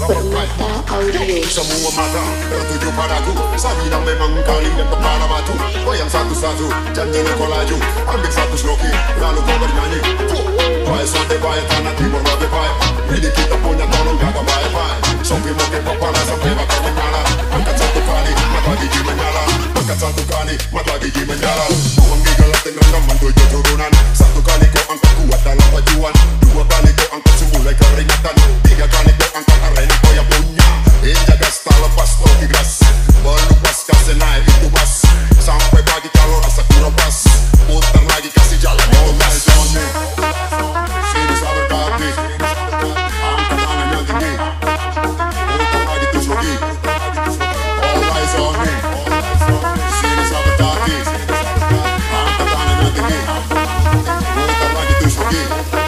Permata Audio. Semua mata tertuju padaku. Sabina memang kaling dan kepala batu. Goyang satu-satu, janjinya kau laju. Ambil satu sloki, lalu kau bernyanyi. Baik sonte baik tanah timur lebih baik. Ini kita punya tolong jaga baik-baik. Sopi mau ke kepala sampai bakal menyala. Angkat satu kali, mata gigi menyala. Angkat satu kali, mata gigi menyala. Buang di gelap dengan rekaman 7 turunan. Satu kali kau angkat kuat dalam pacuan. Dua kali kau angkat semulai keringatan. Tiga kali kau angkat arena kau yang punya. Jaga style lepas topi gas. Berlupas kasih naik itu bas. Sampai pagi kalau rasa kurang pas. Putar lagi kasih jalan itu gas. Sini sabar tapi angkat tangan yang tinggi. Putar lagi terus lagi. All eyes on me. Sini sabar tapi angkat tangan yang tinggi. Putar lagi terus lagi.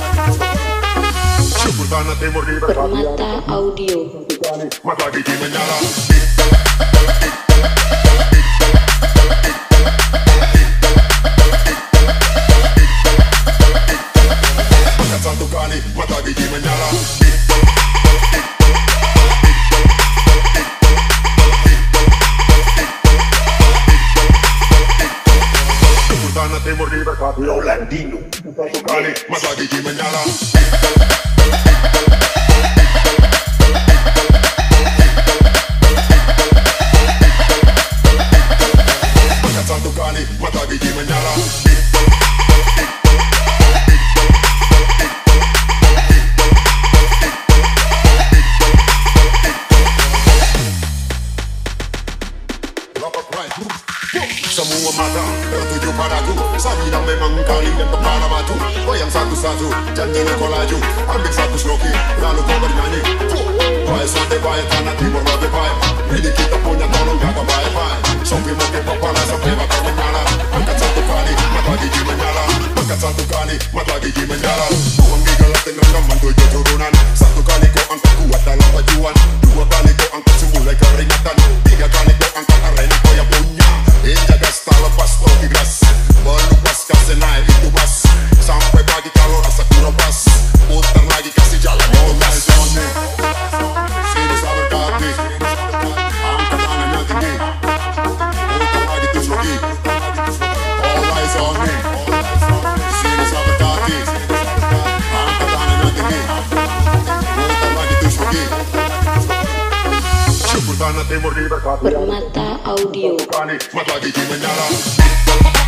Syukur tanah timur di Permata Audio. mata gigi menyala. Angkat satu kali, mata gigi menyala. Tanah timur diberkati Rolandino. Satu kali, mata gigi menyala. Satu kali, mata gigi menyala. Semua mata tertuju padaku. Sabina memang kaling dan kepala batu. Goyang satu-satu, janjinya kau laju. Ambil satu sloki, lalu kau bernyanyi. Baik sonte baik tanah timur lebih baik. Ini kita punya tolong jaga baik-baik. Sopi mau ke kepala sampai bakal menyala. Angkat satu kali, mata gigi menyala. Angkat satu kali, mata gigi menyala. Buang di gelap dengan rekaman 7 turunan. Satu kali kau angkat kuat dalam pacuan. Dua kali kau angkat semulai keringatan. Tiga kali kau angkat arena kau yang punya. Jaga style lepas topi gas. Berlupas kasih naik itu bas. Sampai pagi kalau rasa kurang pas. Putar lagi kasih jalan itu gas. Sini sabar tapi angkat tangan yang tinggi. Putar lagi terus lagi. All eyes on me. Sini sabar tapi angkat tangan yang tinggi. Putar lagi terus lagi. Syukur tanah timur diberkati Permata Audio. mata gigi menyala.